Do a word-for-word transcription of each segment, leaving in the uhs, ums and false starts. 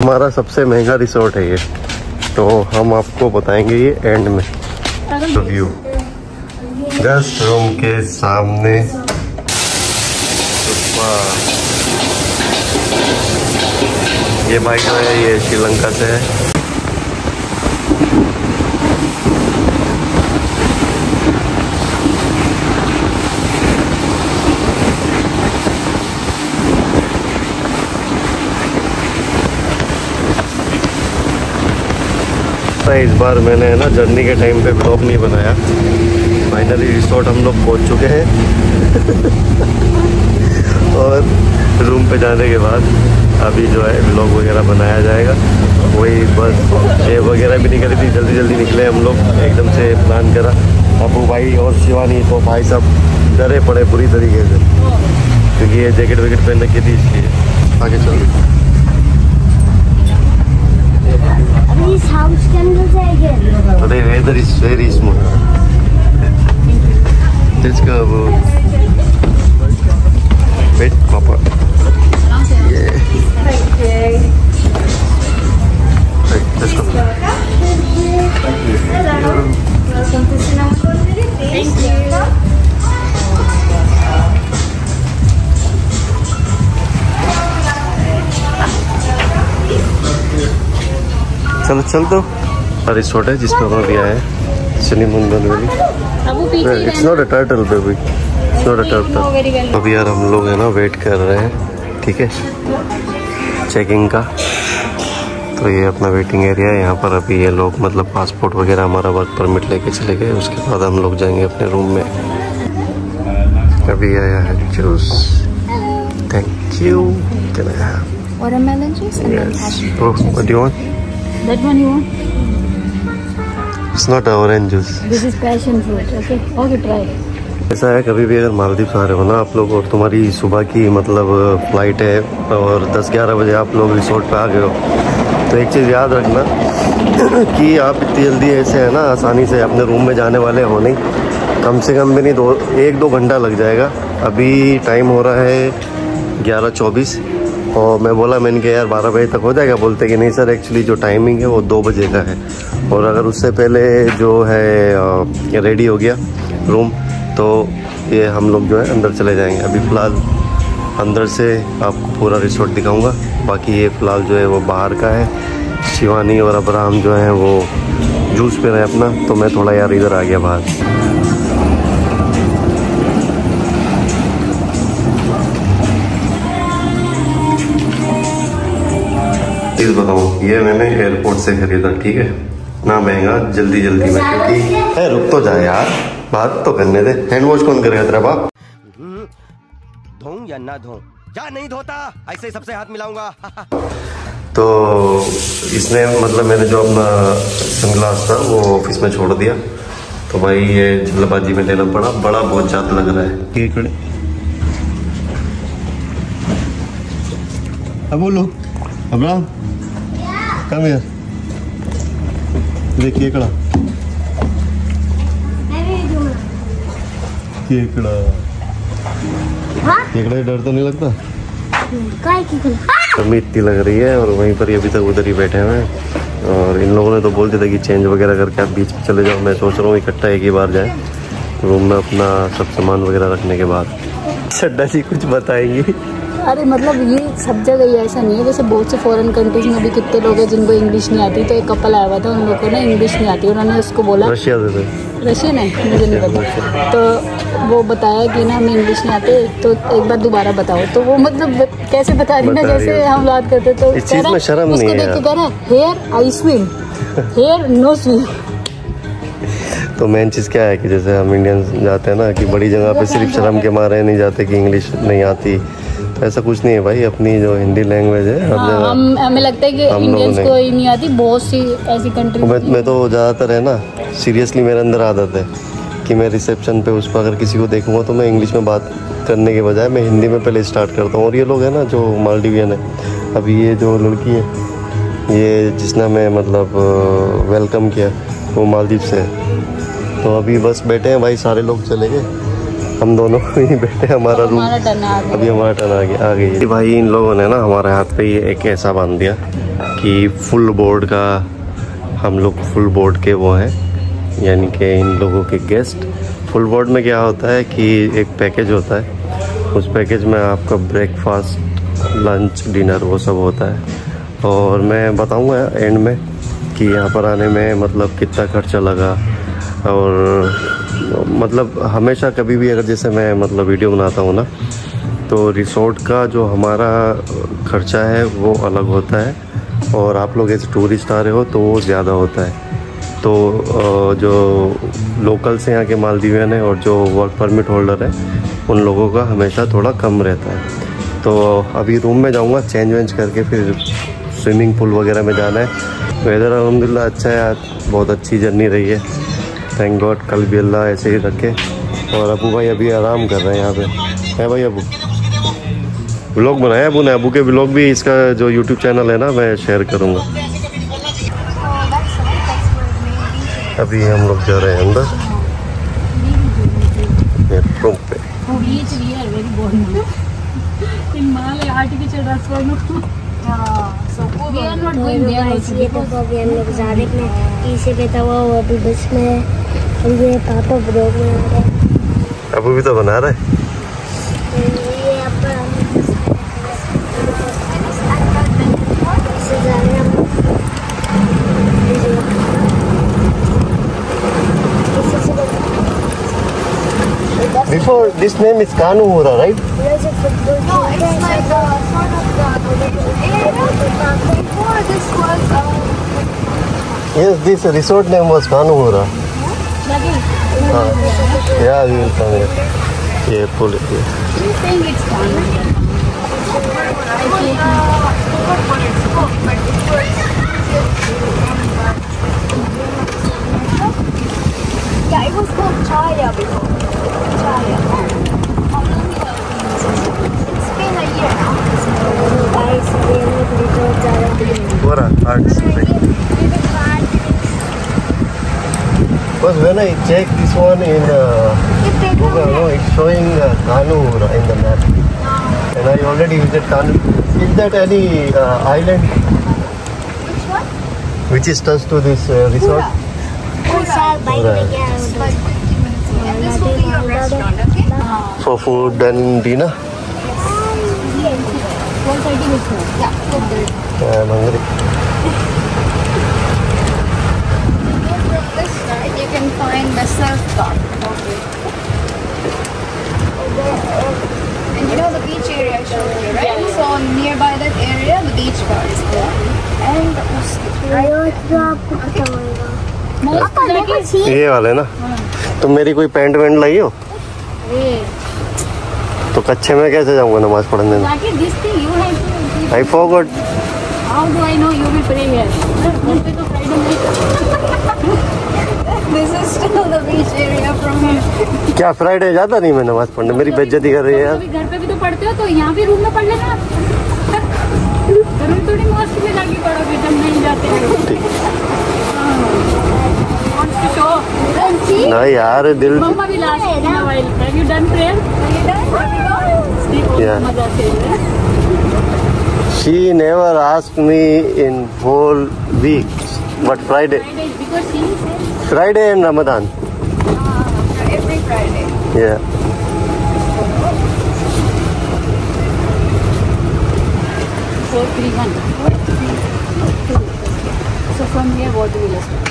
हमारा सबसे महंगा रिसोर्ट है ये, तो हम आपको बताएंगे ये एंड में। व्यू गेस्ट रूम के सामने ये भाई जो है ये श्रीलंका से है। इस बार मैंने है ना जर्नी के टाइम पे ब्लॉग नहीं बनाया। फाइनली रिसोर्ट हम लोग पहुंच चुके हैं और रूम पे जाने के बाद अभी जो है ब्लॉग वगैरह बनाया जाएगा। वही बस ये वगैरह भी नहीं करी थी, जल्दी जल्दी निकले हम लोग, एकदम से प्लान करा। अबू भाई और शिवानी तो भाई सब डरे पड़े पूरी तरीके से, क्योंकि ये जैकेट वैकेट पहन रखी थी इसलिए। आगे चल the weather is very smooth. Let's go. Wait, Papa. Yeah. Okay. Right, let's go. Hello. Welcome to Singapore. Thank you. चलो चल दो। रिसोर्ट है जिसमें हम अभी आए हैं, सिनेमुंदन valley. It's not a turtle baby, it's not a turtle. अभी यार हम लोग है ना वेट कर रहे हैं, ठीक है, चेकिंग का। तो ये अपना वेटिंग एरिया है। यहाँ पर अभी ये लोग मतलब पासपोर्ट वगैरह हमारा वर्क परमिट लेके चले गए, उसके बाद हम लोग जाएंगे अपने रूम में। अभी आया है juice. Thank you. Can I have watermelon juice and then passion fruit. Oh, what do you want? That one you want? It's not orange juice. This is passion fruit. Okay. Okay, try. ऐसा है, कभी भी अगर मालदीव आ रहे हो ना आप लोग और तुम्हारी सुबह की मतलब फ्लाइट है और दस ग्यारह बजे आप लोग रिसोर्ट पे आ गए हो, तो एक चीज़ याद रखना कि आप इतनी जल्दी ऐसे है ना आसानी से अपने रूम में जाने वाले हो नहीं। कम से कम भी नहीं, दो एक दो घंटा लग जाएगा। अभी टाइम हो रहा है ग्यारह चौबीस और मैं बोला, मैंने कहा यार बारह बजे तक हो जाएगा। बोलते कि नहीं सर, एक्चुअली जो टाइमिंग है वो दो बजे का है, और अगर उससे पहले जो है रेडी हो गया रूम तो ये हम लोग जो है अंदर चले जाएंगे। अभी फ़िलहाल अंदर से आपको पूरा रिसोर्ट दिखाऊंगा, बाकी ये फ़िलहाल जो है वो बाहर का है। शिवानी और अब्राहम जो है वो जूस पे रहे अपना, तो मैं थोड़ा यार इधर आ गया बाहर। चीज़ बताऊँ, ये मैंने एयरपोर्ट से खरीदा, ठीक है ना, महंगा, जल्दी जल्दी में, क्योंकि रुक तो जाए यार, बात तो करने दे। हैंड वॉश कौन करेगा तेरा बाप? धोऊं या ना धोऊं? जा नहीं धोता, ऐसे सबसे हाथ मिलाऊंगा। तो इसने मतलब मैंने जो अपना सनग्लास था वो ऑफिस में छोड़ दिया, तो भाई ये जल्दबाजी में लेना पड़ा, बड़ा बहुत ज़्यादा लग रहा है। अब बोलो अब्राहम, कम यार, देखिए कड़ा केकड़ा, केकड़ा डर तो नहीं लगता? गर्मी इतनी लग रही है और वहीं पर अभी तक उधर ही बैठे हुए हैं। और इन लोगों ने तो बोल दिया था कि चेंज वगैरह करके आप बीच में चले जाओ। मैं सोच रहा हूँ इकट्ठा एक ही बार जाए रूम में अपना सब सामान वगैरह रखने के बाद। चड्डा जी कुछ बताएंगी? अरे मतलब ये सब जगह ही ऐसा नहीं है, जैसे बहुत से फॉरेन कंट्रीज में भी कितने लोग हैं जिनको इंग्लिश नहीं आती। तो एक कपल आया हुआ था, उन लोगों को ना इंग्लिश नहीं आती, उन्होंने उसको बोला रशिया से, रशियन है मुझे नहीं पता, तो वो बताया कि ना हमें इंग्लिश नहीं आते, तो एक बार दोबारा बताओ। तो वो मतलब कैसे बता रही ना, जैसे हम बात करते तो इस चीज में शर्म नहीं है। उसको देख के कह रहा है here I swim, here no swim. तो मेन चीज़ क्या है कि जैसे हम इंडियंस जाते हैं ना कि बड़ी जगह पे सिर्फ शर्म के मारे नहीं जाते कि इंग्लिश नहीं आती, तो ऐसा कुछ नहीं है भाई। अपनी जो हिंदी लैंग्वेज है हर जगह, हम हमें लगता है कि इंडियंस को ही नहीं आती, बहुत सी ऐसी कंट्री। मैं, मैं तो ज़्यादातर है ना, सीरियसली मेरे अंदर आदत है कि मैं रिसेप्शन पे उस पर अगर किसी को देखूंगा तो मैं इंग्लिश में बात करने के बजाय मैं हिंदी में पहले स्टार्ट करता हूँ। और ये लोग हैं ना जो मालदीवियन है, अभी ये जो लड़की है, ये जिसने हमें मतलब वेलकम किया, वो मालदीव से है। तो अभी बस बैठे हैं भाई, सारे लोग चले गए हम दोनों ही बैठे, हमारा रूम हमारा टर्न आ गया। अभी हमारा टर्न आ गया आ गई भाई। इन लोगों ने ना हमारे हाथ पे ये एक ऐसा बांध दिया कि फुल बोर्ड का, हम लोग फुल बोर्ड के वो हैं, यानी कि इन लोगों के गेस्ट। फुल बोर्ड में क्या होता है कि एक पैकेज होता है, उस पैकेज में आपका ब्रेकफास्ट, लंच, डिनर वो सब होता है। और मैं बताऊंगा एंड में कि यहाँ पर आने में मतलब कितना खर्चा लगा। और मतलब हमेशा कभी भी अगर जैसे मैं मतलब वीडियो बनाता हूँ ना, तो रिसोर्ट का जो हमारा खर्चा है वो अलग होता है, और आप लोग ऐसे टूरिस्ट आ रहे हो तो वो ज़्यादा होता है। तो जो लोकल्स यहाँ के मालदीवियन है और जो वर्क परमिट होल्डर है, उन लोगों का हमेशा थोड़ा कम रहता है। तो अभी रूम में जाऊँगा, चेंज वेंज करके फिर स्विमिंग पूल वगैरह में जाना है। वेदर अल्हम्दुलिल्लाह अच्छा है, आज बहुत अच्छी जर्नी रही है, थैंक गॉड। कल भी अल्लाह ऐसे ही रखे। और अबू भाई अभी आराम कर रहे हैं यहाँ पे, है भाई अबू। व्लॉग बनाया अबू ने, अबू के व्लॉग भी इसका जो यूट्यूब चैनल है ना, मैं शेयर करूँगा। अभी हम लोग जा रहे हैं अंदर रूम पे। अबू भी तो बना रहे हैं। Before this name is Kanuhura, right? There's a football No, it's like a sort of the before this was um, Yes, this resort name was Kanuhura. हाँ, yeah, we will come here. ये पुल है। You think it's fun? yeah, it was called Chaya before. Chaya. It's been a year now. guys, we are resort जा रहे हैं। What are arts? Because when I check this one in uh, Google, no, it's showing uh, Kanuhura in the map, and I already visited Kanu. Is that any uh, island Which one? which is touched to this uh, resort? साल bike पे गया है It's like fifty minutes away. And this will be your restaurant, okay? For food and dinner? One thirty with her. Yeah, food there. I'm hungry. From this side, you can find the surf dock. Okay. And you know the beach area I showed you, right? So nearby that area, the beach bar is there. And right जो आपको पता होगा। Most lucky. ये वाले ना, तुम मेरी कोई पैंट वैंट लाई हो तो कच्चे में कैसे जाऊंगा नमाज पढ़ने में? Lucky, this thing you have to. I forgot. How do I know you will pray here? घर पे तो Friday night. this is still the beach area from here. क्या फ्राइडे जाता नहीं मैं नमाज पढ़ने? मेरी बेइज्जती कर रही है यार। कभी घर पे भी तो पढ़ते हो, तो यहाँ भी रूम में पढ़ लेना। जरूर थोड़ी मॉस्क में जाके पढ़ोगे जब नहीं जाते हो। Wants to show. And see? नहीं यार, दिल Mama will ask you in a while. Have you done prayer? Are you done? Here we go. Sleep over Yeah. मजा से। she never asked me in whole week, but Friday, Friday, because she said Friday and Ramadan. Every Friday. Yeah. four three one. So from here, what do we listen?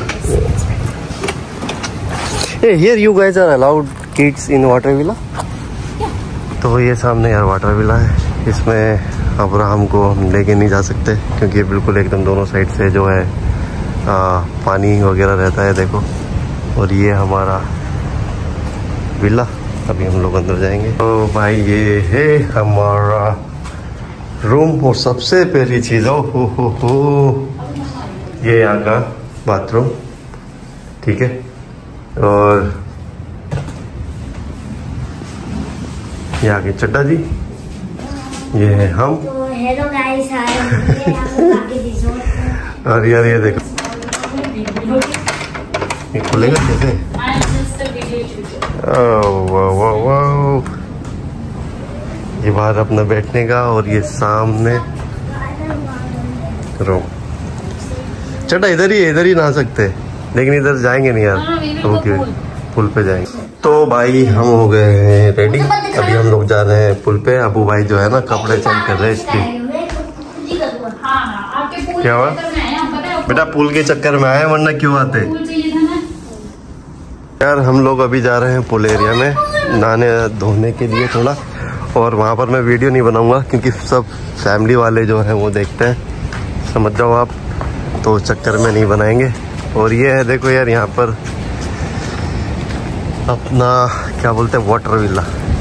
Hey, here you guys are allowed kids in water villa? तो ये सामने यार water villa है, इसमें Abraham को हम लेके नहीं जा सकते क्योंकि ये बिल्कुल एकदम दोनों साइड से जो है आ, पानी वगैरह रहता है, देखो। और ये हमारा विला, अभी हम लोग अंदर जाएंगे। तो भाई ये है हमारा रूम, और सबसे पहली चीज़ ओ हो हो हो ये यहाँ का बाथरूम, ठीक है। और यहाँ के चड्डा जी, ये है हम। तो हेलो गाइस, और यार ये देखो, ये खुलेगा कैसे? I am just a video shooter. वाह वाह वाह, ये बाहर अपना बैठने का और ये सामने रूम। चटा इधर ही इधर ही नहा सकते, लेकिन इधर जाएंगे नहीं यार, तो क्यों पुल पे जाएंगे। तो भाई हम हो गए हैं रेडी, अभी हम लोग जा रहे हैं पुल पे। अबू भाई जो है ना कपड़े चेंज कर रहे हैं इसलिए। क्या हुआ बेटा, पुल के चक्कर में आए वरना क्यों आते यार। हम लोग अभी जा रहे हैं पुल एरिया में नहाने धोने के लिए थोड़ा, और वहाँ पर मैं वीडियो नहीं बनाऊंगा क्योंकि सब फैमिली वाले जो हैं वो देखते हैं, समझ जाओ आप, तो चक्कर में नहीं बनाएंगे। और ये है देखो यार, यहाँ पर अपना क्या बोलते हैं वाटर विला।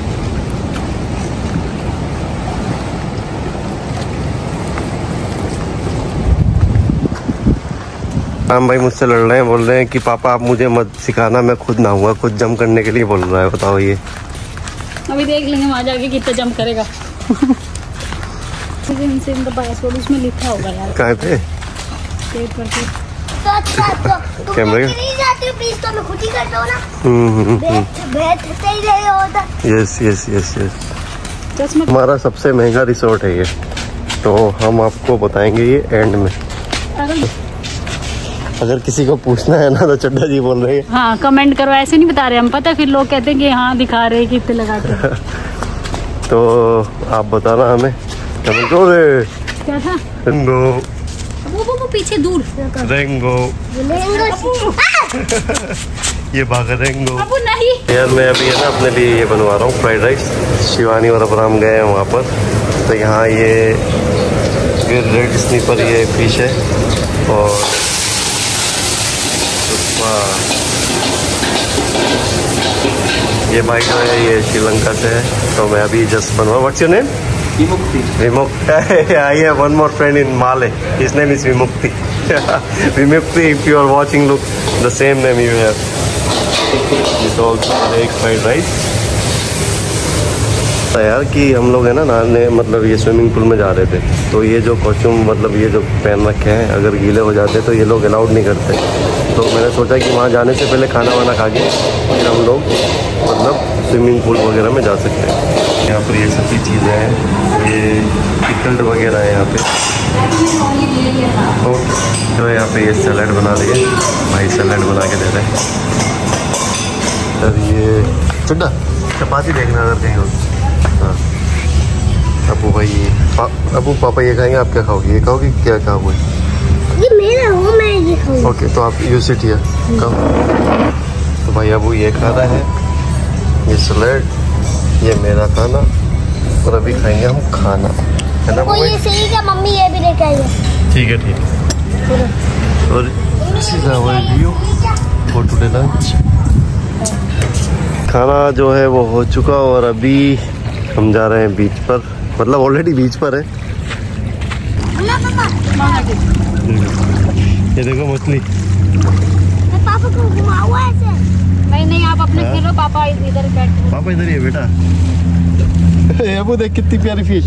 राम भाई मुझसे लड़ रहे हैं, बोल रहे हैं कि पापा आप मुझे मत सिखाना, मैं खुद नहाऊंगा। खुद जंप करने के लिए बोल रहा है, बताओ ये। अभी देख लेंगे वहाँ जाके कितना जंप करेगा। उसमें लिखा होगा यार कहाँ पे तो अच्छा, तो कैमरे नहीं जाती प्लीज, तो मैं खुद ही करता हूँ ना। हम्म बैठते ही रहे होता। Yes yes yes yes. हमारा सबसे महंगा रिसोर्ट है ये, तो हम आपको बताएंगे ये एंड में। अगर किसी को पूछना है ना तो चड्डा जी बोल रहे हैं। हाँ कमेंट करो, ऐसे नहीं बता रहे हम, पता है फिर लोग कहते हैं कि हाँ दिखा रहे हैं कितने लगाते हैं। तो आप बताना हमें कमेंट करो। क्या था रेंगो, वो वो वो पीछे दूर रेंगो ये भागा रेंगो। अब नहीं यार, मैं अभी है ना अपने लिए ये बनवा रहा हूँ फ्राइड राइस। शिवानी और अबराम गए हैं वहाँ पर, तो यहाँ ये रेड स्नीपर ये फिश है, और ये भाई जो है ये श्रीलंका से है। तो मैं अभी जस्ट बनवा। What's your name? Vimukthi. Vimukthi. I have one more friend in Male, his name is Vimukthi. Vimukthi, if you are watching, look the same name you have. This also एक फ्राइड राइस। यार कि हम लोग है ना नहाने, मतलब ये स्विमिंग पूल में जा रहे थे, तो ये जो कॉस्ट्यूम मतलब ये जो पहन रखे हैं अगर गीले हो जाते तो ये लोग अलाउड नहीं करते। तो मैंने सोचा कि वहाँ जाने से पहले खाना वाना खा के फिर हम लोग मतलब स्विमिंग पूल वगैरह में जा सकते हैं। यहाँ पर ये सभी चीज़ें हैं, ये पिकल्ड वगैरह है यहाँ पे। तो यहाँ पे ये सैलड बना रही है भाई, सैलड बना के दे रहे हैं। सर ये चड्डा चपाती देखना अगर कहीं हो। हाँ अबू भाई, पा, अबू पापा ये खाएंगे, आप क्या खाओगे? ये खाओगे क्या खाओगे? ये मेरा हो, मैं ये खाऊंगा। ओके तो आप यू सिट हियर, कम। तो भाई अबू ये खा रहा है, ये सैलेड, ये मेरा खाना, और अभी खाएंगे हम खाना, है ना? वो ये सही क्या मम्मी, ये भी लेके आई है। ठीक है ठीक है। और this is our view for today lunch. खाना जो है वो हो चुका, और अभी हम जा रहे हैं बीच पर, मतलब ऑलरेडी बीच पर है। ये देखो मछली। मैं पापा को घुमाऊं ऐसे? नहीं नहीं आप अपने खेलो, पापा इधर बैठ। पापा इधर ही है बेटा। अबू देख कितनी प्यारी फिश।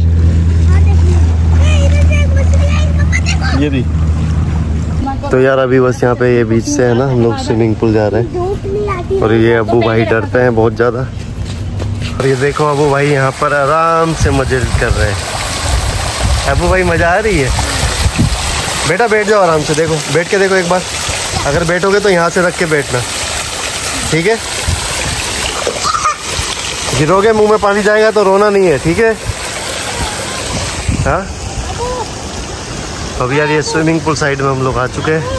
ये भी। तो यार अभी बस यहाँ पे ये बीच से है ना हम लोग स्विमिंग पूल जा रहे हैं, और ये अबू भाई डरते हैं बहुत ज़्यादा। और ये देखो अबू भाई यहाँ पर आराम से मजे कर रहे हैं। अबू भाई मज़ा आ रही है। बेटा बैठ जाओ आराम से, देखो बैठ के देखो एक बार। अगर बैठोगे तो यहाँ से रख के बैठना, ठीक है? गिरोगे मुंह में पानी जाएगा तो रोना नहीं है, ठीक है? हाँ अब यार ये स्विमिंग पूल साइड में हम लोग आ चुके हैं,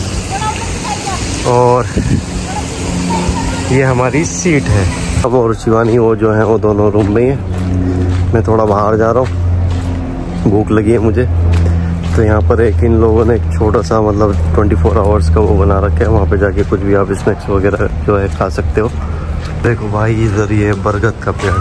और ये हमारी सीट है। अब और शिवानी वो जो है वो दोनों रूम में ही है। मैं थोड़ा बाहर जा रहा हूँ, भूख लगी है मुझे। तो यहाँ पर एक इन लोगों ने एक छोटा सा मतलब चौबीस आवर्स का वो बना रखा है, वहाँ पे जाके कुछ भी आप स्नैक्स वगैरह जो है खा सकते हो। देखो भाई इधर ये बरगद का पेड़,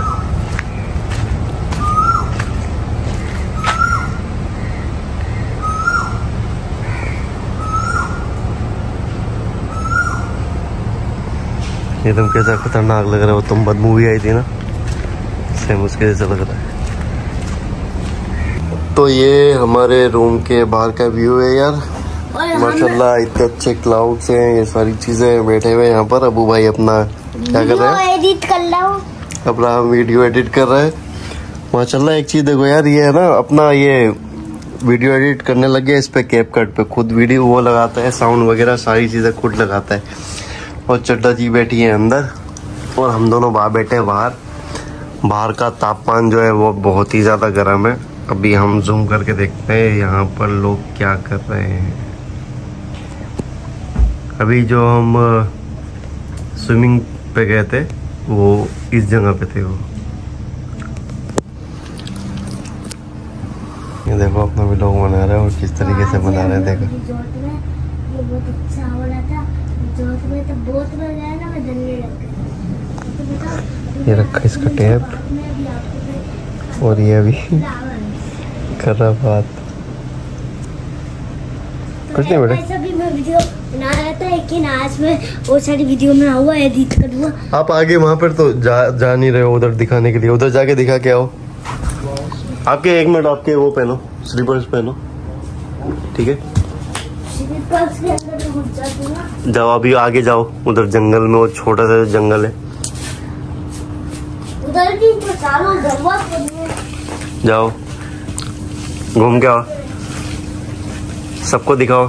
एकदम कैसा खतरनाक लग रहा है। वो तुम बद मूवी आई थी ना, सेम उसके जैसा लग रहा है। तो ये हमारे रूम के बाहर का व्यू है यार। माशाल्लाह इतने अच्छे क्लाउड्स हैं, ये सारी चीजें। बैठे हुए यहाँ पर अबू भाई अपना क्या कर रहे हैं? एडिट कर रहा हूँ। अपना वीडियो एडिट कर रहा है। माशाल्लाह एक चीज देखो यार, ये है ना अपना ये वीडियो एडिट करने लग गया इस पे कैपकट पे, खुद वीडियो वो लगाता है, साउंड वगैरह सारी चीजें खुद लगाता है। और चड्डा जी बैठी है अंदर और हम दोनों बाहर बैठे हैं बाहर। बाहर का तापमान जो है वो बहुत ही ज्यादा गर्म है। अभी हम जूम करके देखते हैं यहाँ पर लोग क्या कर रहे हैं। अभी जो हम स्विमिंग पे गए थे वो इस जगह पे थे। वो ये देखो अपना व्लॉग बना रहे हैं और किस तरीके से बना रहे हैं। देखो ये बहुत अच्छा हो रहा था। जोत में तो बहुत मजा आया ना, मैं जलने लग गई। ये रखा इसका टैप और ये अभी कर रहा बात। कुछ नहीं बेटा, ऐसा भी मैं वीडियो बना रहा था, लेकिन आज मैं वो सारी वीडियो में हुआ एडिट करूँगा। आप आगे वहाँ पर तो जा जा नहीं रहे हो उधर दिखाने के लिए, उधर जाके दिखा के आओ। आपके एक मिनट आपके वो पहनो, स्लीपर्स पहनो, ठीक है? जाओ अभी आगे जाओ, उधर जंगल में वो छोटा सा जंगल है, उधर भी तो चारों गरबा जाओ घूम के आओ, सबको दिखाओ।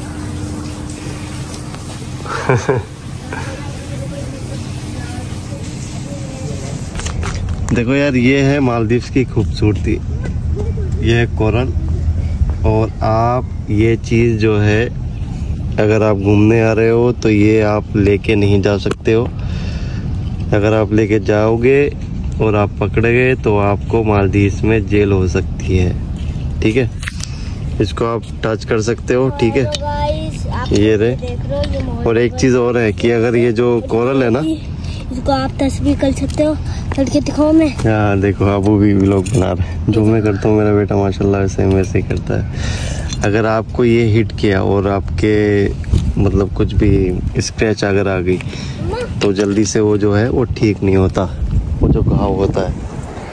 देखो यार, ये है मालदीव्स की खूबसूरती, ये है कोरल। और आप ये चीज़ जो है अगर आप घूमने आ रहे हो तो ये आप लेके नहीं जा सकते हो। अगर आप लेके जाओगे और आप पकड़े गए तो आपको मालदीव्स में जेल हो सकती है, ठीक है? इसको आप टच कर सकते हो, ठीक है? ये रहे। और एक चीज़ और है कि अगर ये जो कोरल है ना, इसको आप तस्वीर कर सकते हो, करके दिखाओ। मैं हाँ देखो अबू भी व्लॉग बना रहे हैं। जो मैं करता हूँ मेरा बेटा माशाल्लाह वैसे वैसे ही करता है। अगर आपको ये हिट किया और आपके मतलब कुछ भी स्क्रैच अगर आ गई तो जल्दी से वो जो है वो ठीक नहीं होता, वो जो घाव होता है।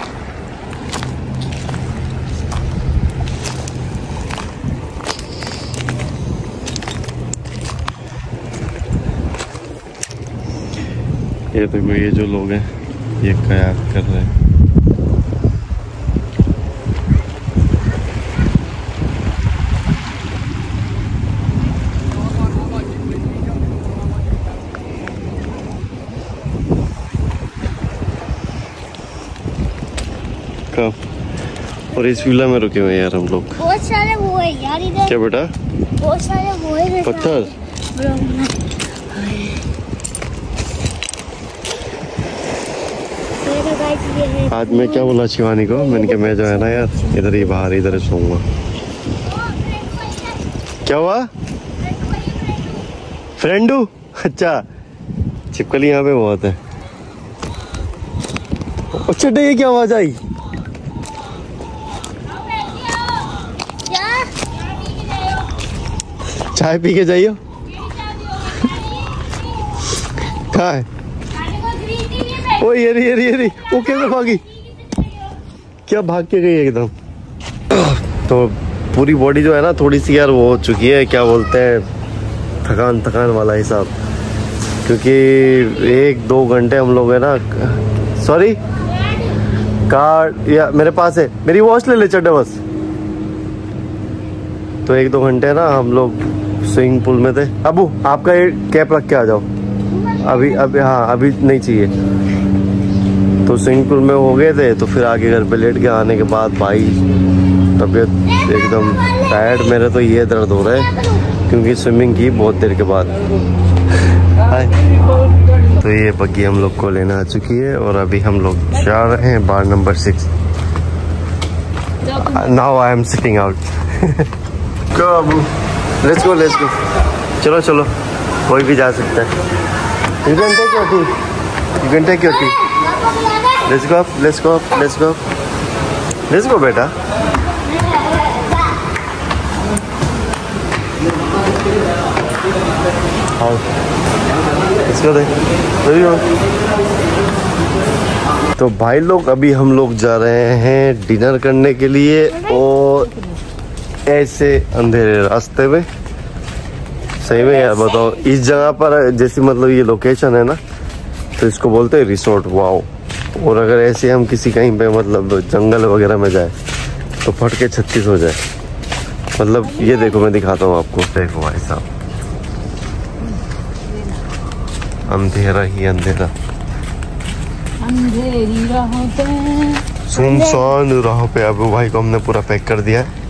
ये देखो ये जो लोग हैं ये कयाक कर रहे हैं। कब? और इस विला में रुके हुए यार हम लोग। बहुत सारे वो है यार इधर। क्या बेटा? बहुत सारे वो है पत्थर। आज मैं क्या बोला शिवानी को, मैंने कहा मैं जो है ना यार इधर ही बाहर इधर ही सोऊंगा। क्या हुआ? फ्रेंडू? अच्छा, छिपकली यहाँ पे बहुत है। अच्छा ये क्या आवाज आई? चाय पी के जाइयो। कहाँ है? ओ ये रही ये रही ये रही, वो कैसे भागी? क्या भाग के गई एकदम। तो पूरी बॉडी जो है ना थोड़ी सी यार वो हो चुकी है, क्या बोलते हैं, थकान थकान वाला हिसाब। क्योंकि एक दो घंटे हम लोग है ना, सॉरी कार या मेरे पास है, मेरी वॉच ले ले चड्डे बस। तो एक दो घंटे ना हम लोग स्विमिंग पूल में थे। अबू आपका ये कैप रख के आ जाओ अभी अभी। हाँ अभी नहीं चाहिए। तो स्विमिंग पूल में हो गए थे, तो फिर आगे घर पे लेट के आने के बाद भाई तबीयत एकदम टायर्ड। मेरे तो ये दर्द हो रहा है क्योंकि स्विमिंग की बहुत देर के बाद। तो ये बग्गी हम लोग को लेना आ चुकी है और अभी हम लोग जा रहे हैं bar number six. Now I am sitting out. Let's go let's go, चलो चलो, कोई भी जा सकता है। You can take your tea. You can take your tea. Let's go up. Let's go up. Let's go. Let's go, बेटा। आओ। Let's go there. तो भाई लोग अभी हम लोग जा रहे हैं डिनर करने के लिए और ऐसे अंधेरे रास्ते में सही में यार बताओ, इस जगह पर जैसी मतलब ये लोकेशन है ना, तो इसको बोलते हैं रिसोर्ट। वाओ। और अगर ऐसे हम किसी कहीं पे मतलब जंगल वगैरह में जाए तो फट के छत्तीस हो जाए। मतलब ये देखो, मैं दिखाता हूँ आपको। देखो भाई साहब, अंधेरा ही अंधेरा, अंधेरी राहों पे, सुनसान राहों पे। अब भाई को हमने पूरा पैक कर दिया है।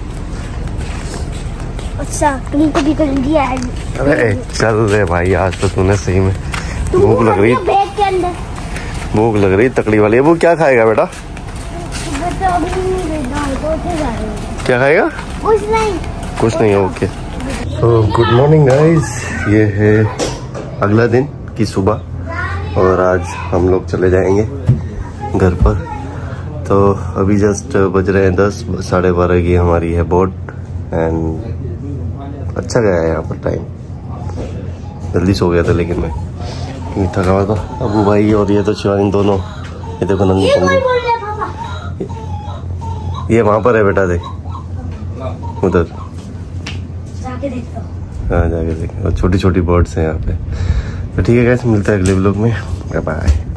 अच्छा को भी कर दिया है। अरे चल रे भाई, आज तो तूने सही में भूख लग रही, बैग के अंदर भूख लग रही तकड़ी वाली। वो क्या खाएगा बेटा? तो अभी नहीं देना, तो जा रहे हैं। क्या खाएगा? कुछ नहीं, कुछ नहीं। ओके। तो गुड मॉर्निंग गाइस, ये है अगला दिन की सुबह और आज हम लोग चले जाएंगे घर पर। तो अभी जस्ट बज रहे हैं दस, साढ़े बारह की हमारी है बोट। एंड अच्छा गया है यहाँ पर टाइम, जल्दी सो गया था लेकिन मैं क्योंकि थका हुआ था। अबू भाई और ये तो शिवानी दोनों, ये देखो नंगी ये कोई पंगी। बोल रहा है पापा। ये वहाँ पर है बेटा, देख उधर, जाके देखता हूँ। हाँ जाके देखें। और छोटी छोटी बर्ड्स हैं यहाँ पे। तो ठीक है गाइस, मिलता है अगले व्लॉग में। Bye bye.